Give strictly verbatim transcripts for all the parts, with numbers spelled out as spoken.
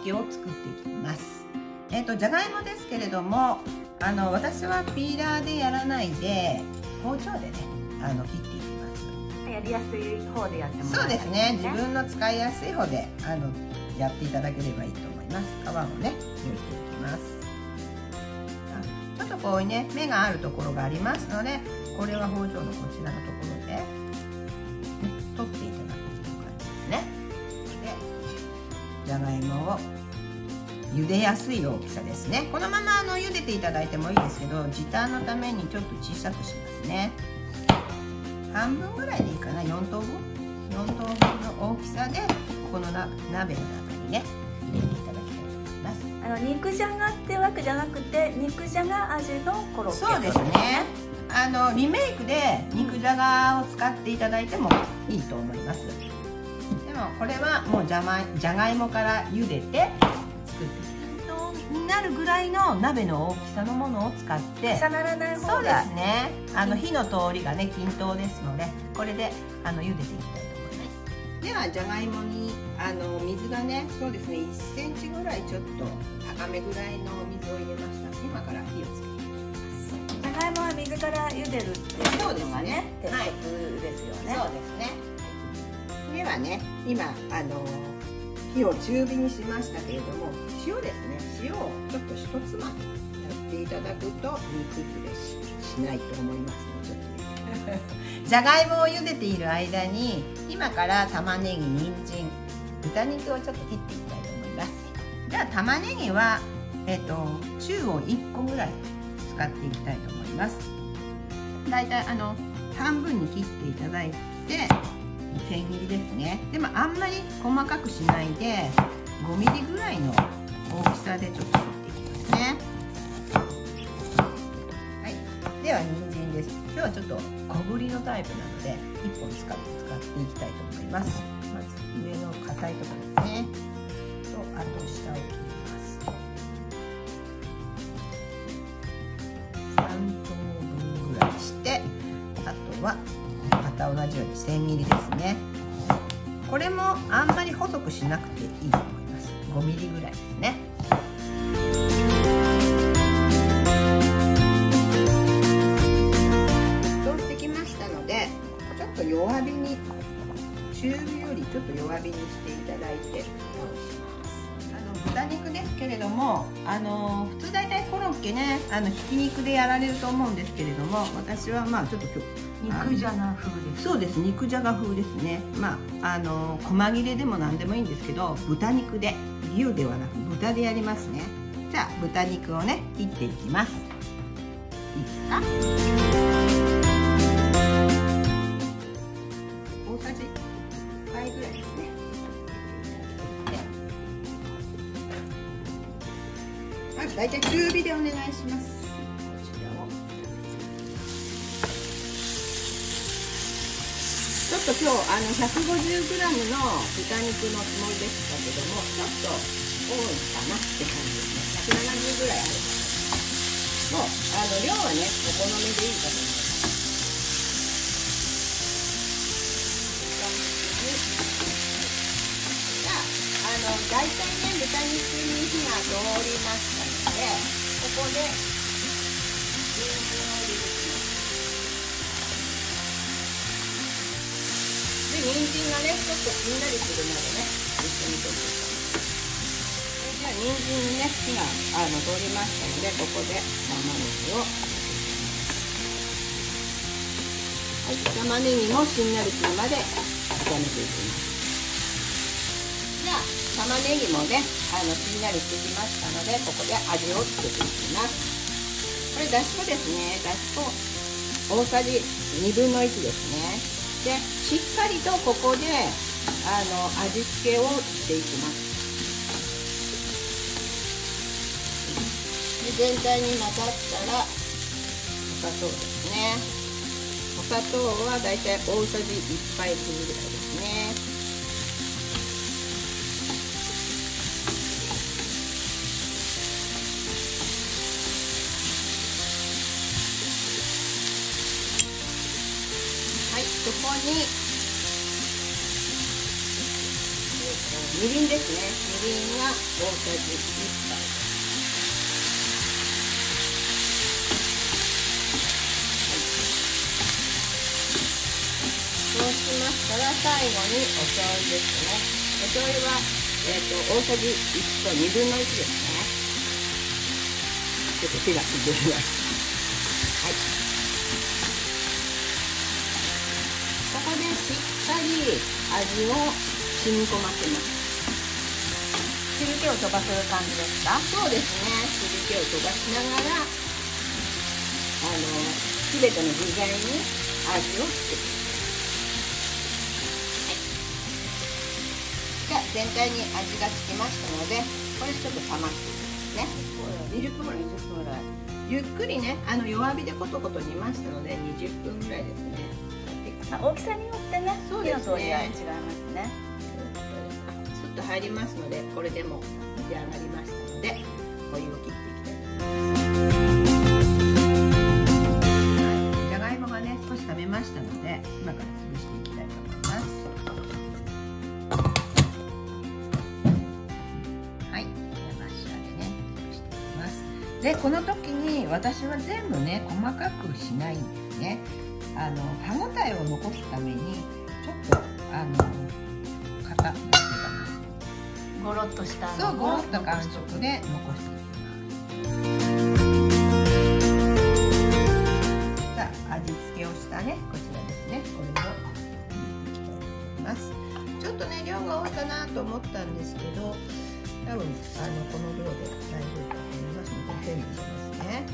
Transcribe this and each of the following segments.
ッケを作っていきます。えっとじゃがいもですけれども、あの私はピーラーでやらないで包丁でねあの切っていきます。 やりやすい方でやってもらそうですね。自分の使いやすい方であのやっていただければいいと思います。皮もね抜いていきます。ちょっとこうね芽があるところがありますので、これは包丁のこちらのところで、ね、取っていただくという感じですね。でじゃがいもを茹でやすい大きさですね。このままあの茹でていただいてもいいですけど、時短のためにちょっと小さくしますね。半分ぐらいでいいかな。よん等分よん等分の大きさでこのな鍋の中にね入れていただきたいと思います。 あの肉じゃがってわけじゃなくて、肉じゃが味のコロッケ。 そうですね。あのリメイクで肉じゃがを使っていただいてもいいと思います。でもこれはもうじゃまじゃがいもから茹でて作って均等になるぐらいの鍋の大きさのものを使って重ならない方が。 そうですね。あの火の通りがね均等ですので、これであの茹でていきたいと思います。ではじゃがいもにあの水がね、そうですねいっセンチぐらいちょっと高めぐらいの水を入れました。今から火をつけてじゃがいもは水から茹でるっていうのがね、鉄則ですよね。 そうですね。ではね、今あの火を中火にしましたけれども、塩ですね。塩をちょっと一つまみやっていただくと煮崩れ し, しないと思いますので、ちょっとじゃがいもを茹でている間に、今から玉ねぎ、人参、豚肉をちょっと切っていきたいと思います。じゃあ玉ねぎはえっと中をいっこぐらい使っていきたいと思います。だいたいあの半分に切っていただいて千切りですね。でもあんまり細かくしないでごミリぐらいの大きさでちょっと切っていきますね。はい。では人参です。今日はちょっと小ぶりのタイプなのでいっぽん使って使っていきたいと思います。まず上の硬いところですね。とあと下を切ります。さん等分ぐらいして、あとはまた同じように千切りですね。これもあんまり細くしなくていいと思います。ごミリぐらいですね。沸騰してきましたので、ちょっと弱火に、中火よりちょっと弱火にしていただいて直します。あの豚肉ですけれども、あの普通だいたいコロッケね、あのひき肉でやられると思うんですけれども、私はまあちょっと今日肉じゃが風です。 そうです。肉じゃが風ですね。まああの細切れでも何でもいいんですけど、豚肉で、牛ではなく豚でやりますね。じゃあ豚肉をね切っていきます。いいですか？大さじいっぱいぐらいですね。まず大体中火でお願いします。ちょっと今日あの ひゃくごじゅうグラム の豚肉のつもりでしたけども、ちょっと多いかなって感じですね。ひゃくななじゅうぐらいあるかな。もうあの量はねお好みでいいかと思います。じゃああの大体ね豚肉に火が通りましたので、ここで人参を入れていきます。で、人参がね、ちょっとしんなりするまでね、一緒にとってください。じゃあ、人参にね、火があの通りましたので、ここで玉ねぎを。はい、玉ねぎもしんなりするまで炒めていきます。じゃあ、玉ねぎもね、あのしんなりしてきましたので、ここで味をつけていきます。これ、だし粉ですね。だし粉大さじにぶんのいちですね。でしっかりとここであの味付けをしていきます。で全体に混ざったらお砂糖ですね。お砂糖はだいたい大さじいっぱいぶんぐらいですね。はい、そこに、えー、 みりんですね。みりんが大さじいっぱい。そうしましたら最後にお醤油ですね。お醤油は、えー、と大さじいちとにぶんのいちですね。ちょっと手がついてるな。はい。ここでしっかり味を染み込ませます。 汁気を飛ばす感じですか？ そうですね。汁気を飛ばしながら、あのすべての具材に味をつけていきます。全体に味がつきましたので、これちょっと冷ましていきますね。にじゅっぷんぐらい。にじゅっぷんぐらい。ゆっくりね、あの弱火でコトコト煮ましたので、にじゅっぷんぐらいですね。 大きさによってね、 そうですね。 火の通りが違いますね。 スッと入りますので、これでも煮上がりましたので、お湯を切っていきたいと思います。じゃがいもがね、少し冷めましたので、今から潰していきたいと思います。でこの時に私は全部ね細かくしないんですね。あの歯ごたえを残すためにちょっとあの硬なんていうかな、 ゴロッとしたのをそうゴロッと感触で残していきます。さあ味付けをしたねこちらですね。これを入れていきたいと思います。ちょっとね量が多いかなと思ったんですけど、多分あのこの量で大丈夫だと思いますので、全部しますね。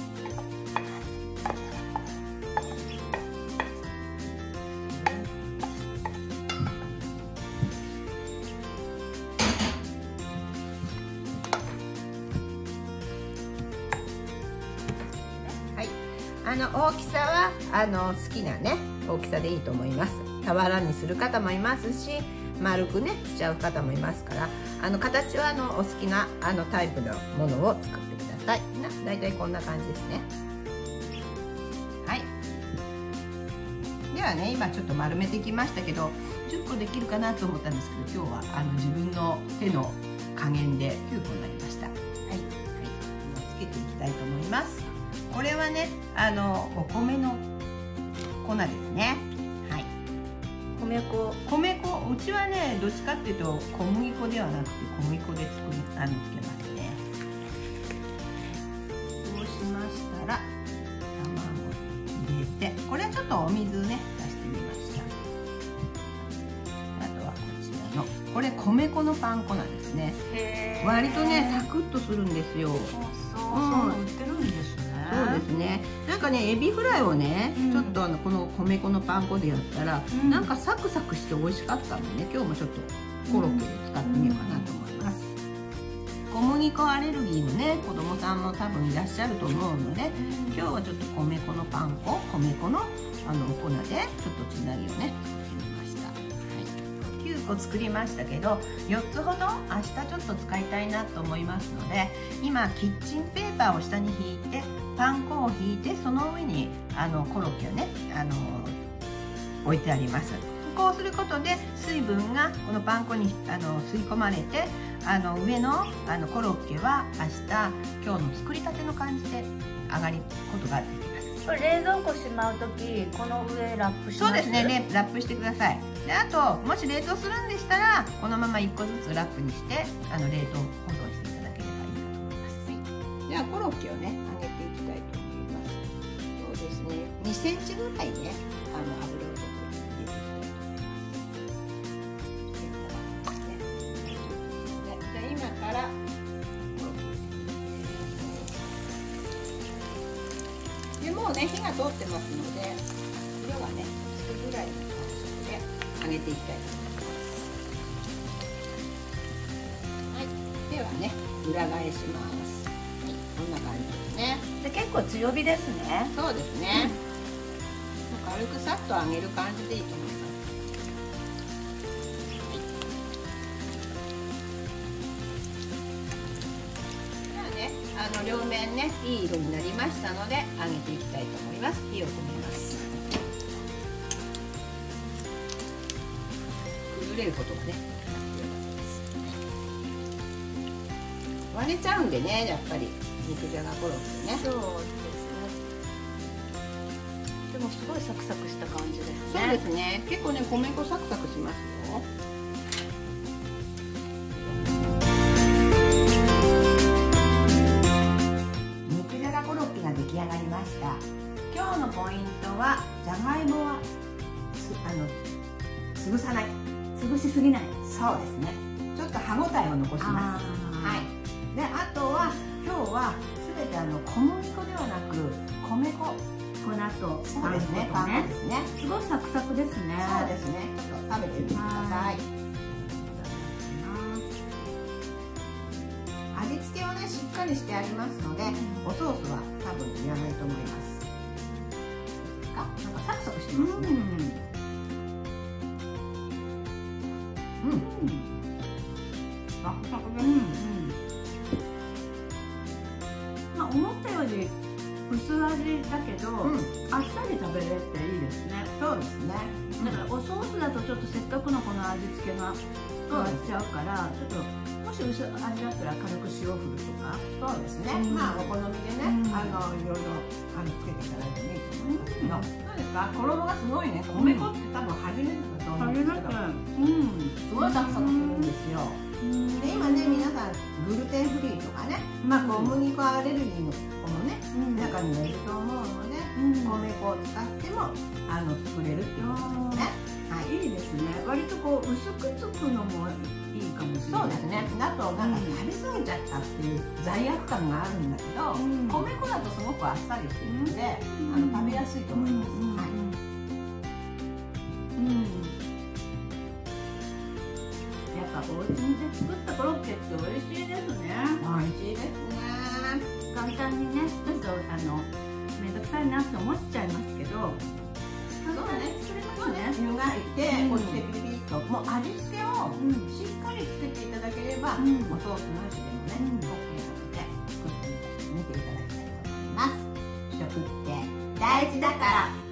はい、あの大きさはあの好きなね大きさでいいと思います。俵にする方もいますし、丸くねしちゃう方もいますから、あの形はあのお好きなあのタイプのものを作ってください。なだいたいこんな感じですね。はい。ではね今ちょっと丸めてきましたけど、じゅっこできるかなと思ったんですけど、今日はあの自分の手の加減できゅうこになりました。はい、はい、つけていきたいと思います。これはねあのお米の粉ですね。 米粉、 米粉、うちはねどっちかっていうと小麦粉ではなくて小麦粉で作りあのつけますね。そうしましたら卵入れて、これはちょっとお水ね出してみました。あとはこちらのこれ米粉のパン粉なんですね。割とねサクッとするんですよ。そうそう、うん、売ってるんですね。 そうですね。なんかねエビフライをね、うん、ちょっとあのこの米粉のパン粉でやったら、うん、なんかサクサクして美味しかったので、ね、今日もちょっとコロッケで使ってみようかなと思います。うん、小麦粉アレルギーのね子供さんも多分いらっしゃると思うので、うん、今日はちょっと米粉のパン粉、米粉のあのお粉でちょっとつなぎをね作りました。はい、きゅうこ作りましたけど、よっつほど明日ちょっと使いたいなと思いますので、今キッチンペーパーを下に引いてパン粉を引いて、その上にあのコロッケをねあの置いてあります。こうすることで水分がこのパン粉にあの吸い込まれて、あの上のあのコロッケは明日今日の作りたての感じで上がることができます。 これ冷蔵庫しまうときこの上ラップします？ そうですね、ラップしてください。であともし冷凍するんでしたらこのままいっこずつラップにしてあの冷凍保存していただければいいかと思います。はい、ではコロッケをね揚げていきたいと思います。そうですね、にセンチぐらいねあの油をちょっと入れていきたいと思います。じゃあ今からでもうね火が通ってますので、色がねつくぐらいの感触で揚げていきたいと思います。はい、ではね裏返します。はい、こんな感じですね。 で結構強火ですね。 そうですね。うん、軽くさっと揚げる感じでいいと思います。あの両面ねいい色になりましたので揚げていきたいと思います。火を止めます。崩れることがね割れちゃうんでね、やっぱり肉じゃがコロッケね。 そうですね。でもすごいサクサクした感じですね。 そうですね。結構ね、米粉サクサクしますよ。肉じゃがコロッケが出来上がりました。今日のポイントは、じゃがいもはあの潰さない。 潰しすぎない。 そうですね。ちょっと歯ごたえを残します。はい。で、あとは今日はすべてあの小麦粉ではなく米粉。 粉とそうですね。パン粉ですね。 すごいサクサクですね。 そうですね。ちょっと食べてみてください。味付けをねしっかりしてありますので、おソースは多分いらないと思います。か、なんかサクサクしてますね。うん。うん。サクサクです。 まあ思ったより薄味だけど、うん、あっさり食べれていいですね。 そうですね。 だからおソースだとちょっとせっかくのこの味付けが変わっちゃうから、ちょっともし薄味だったら軽く塩振るとか。 そうですね。うん、まあお好みでね、うん、あのいろいろあのつけていただいてもいいと思いますけど、何ですか？衣がすごいね。米粉って多分初めてだと思うんですけど、うん、すごいサクサクするんですよ。で今ね皆さんグルテンフリーとかね、まあ小麦粉アレルギーの子もね、うん、中にはいると思うので、うん、米粉を使ってもあの作れるっていうことですね。 はい、いいですね。割とこう薄くつくのもいいかもしれない。 そうですね。だとなんか食べ過ぎちゃったっていう罪悪感があるんだけど、うん、米粉だとすごくあっさりしているので、うん、あの食べやすいと思います。はい。 うん。お家で作ったコロッケって美味しいですね。 美味しいですね。 簡単にね、ちょっとあのめんどくさいなって思っちゃいますけど、簡単に作れますね。 湯がいて、こうしてピリッと、もう味付けをしっかりつけていただければ、もうソースなしでもね、オッケーなので作ってみていただきたいと思います。食って大事だから。